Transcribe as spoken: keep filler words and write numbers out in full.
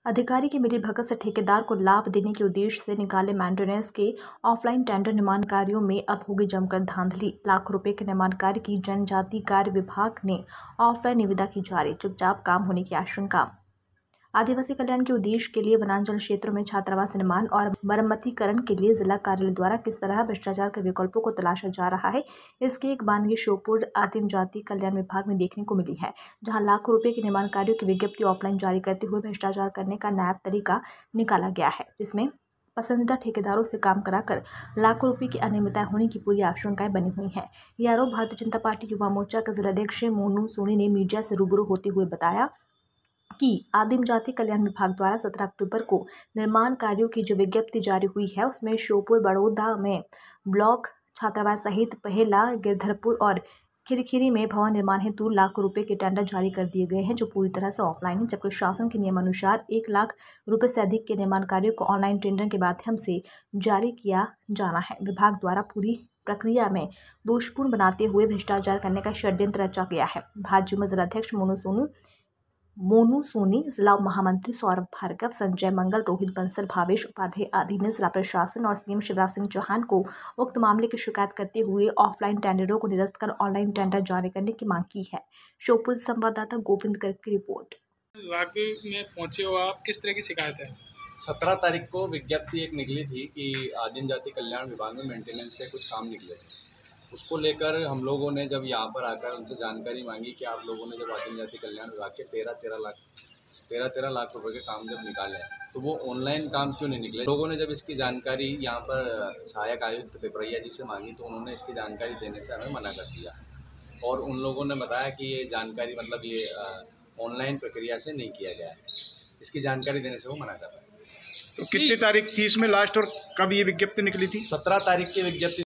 अधिकारी की मिलीभगत से ठेकेदार को लाभ देने के उद्देश्य से निकाले मेंटेनेंस के ऑफलाइन टेंडर निर्माण कार्यों में अब होगी जमकर धांधली। लाखों रुपए के निर्माण कार्य की जनजाति कार्य विभाग ने ऑफलाइन निविदा की जारी, चुपचाप काम होने की आशंका। आदिवासी कल्याण के उद्देश्य के लिए वनांचल क्षेत्रों में छात्रावास निर्माण और मरम्मतीकरण के लिए जिला कार्यालय द्वारा किस तरह भ्रष्टाचार के विकल्पों को तलाशा जा रहा है, इसकी एक बानगी श्योपुर आदिम जाति कल्याण विभाग में देखने को मिली है, जहां लाखों रुपए के निर्माण कार्यों की विज्ञप्ति ऑफलाइन जारी करते हुए भ्रष्टाचार करने का नायाब तरीका निकाला गया है, जिसमें पसंदीदा ठेकेदारों से काम कराकर लाखों रुपए की अनियमितताएं होने की पूरी आशंकाएं बनी हुई हैं। यह आरोप भारतीय जनता पार्टी युवा मोर्चा के जिलाध्यक्ष मोनू सोनी ने मीडिया से रूबरू होते हुए बताया कि आदिम जाति कल्याण विभाग द्वारा सत्रह अक्टूबर को निर्माण कार्यों की जो विज्ञप्ति जारी हुई है, उसमें श्योपुर बड़ौदा में ब्लॉक छात्रावास सहित पहेला, गिरधरपुर और खिरखिरी में भवन निर्माण हेतु लाखों रुपए के टेंडर जारी कर दिए गए हैं, जो पूरी तरह से ऑफलाइन है, जबकि शासन के नियमानुसार एक लाख रुपए से अधिक के निर्माण कार्यों को ऑनलाइन टेंडर के माध्यम से जारी किया जाना है। विभाग द्वारा पूरी प्रक्रिया में दोषपूर्ण बनाते हुए भ्रष्टाचार करने का षड्यंत्र रचा गया है। भाजपा जिलाध्यक्ष मोनू सोनू मोनू सोनी, जिला महामंत्री सौरभ भार्गव, संजय मंगल, रोहित बंसल, भावेश उपाध्याय आदि ने जिला प्रशासन और सीएम शिवराज सिंह चौहान को उक्त मामले की शिकायत करते हुए ऑफलाइन टेंडरों को निरस्त कर ऑनलाइन टेंडर जारी करने की मांग की है। श्योपुर संवाददाता गोविंद गर्ग की रिपोर्ट। विभाग में पहुंचे हो आप, किस तरह की शिकायत है? सत्रह तारीख को विज्ञप्ति एक निकली थी कि आदिम जाति कल्याण विभाग में मेंटेनेंस के कुछ काम निकले थे। उसको लेकर हम लोगों ने जब यहाँ पर आकर उनसे जानकारी मांगी कि आप लोगों ने जब आदिम जाति कल्याण विभाग के तेरह तेरह लाख तेरह तेरह लाख रुपए के काम जब निकाले तो वो ऑनलाइन काम क्यों नहीं निकले। लोगों ने जब इसकी जानकारी यहाँ पर सहायक आयुक्त पिपरैया जी से मांगी तो उन्होंने इसकी जानकारी देने से हमें मना कर दिया और उन लोगों ने बताया कि ये जानकारी मतलब ये ऑनलाइन प्रक्रिया से नहीं किया गया है, इसकी जानकारी देने से वो मना कर रहा है। तो कितनी तारीख थी इसमें लास्ट और कब ये विज्ञप्ति निकली थी? सत्रह तारीख की विज्ञप्ति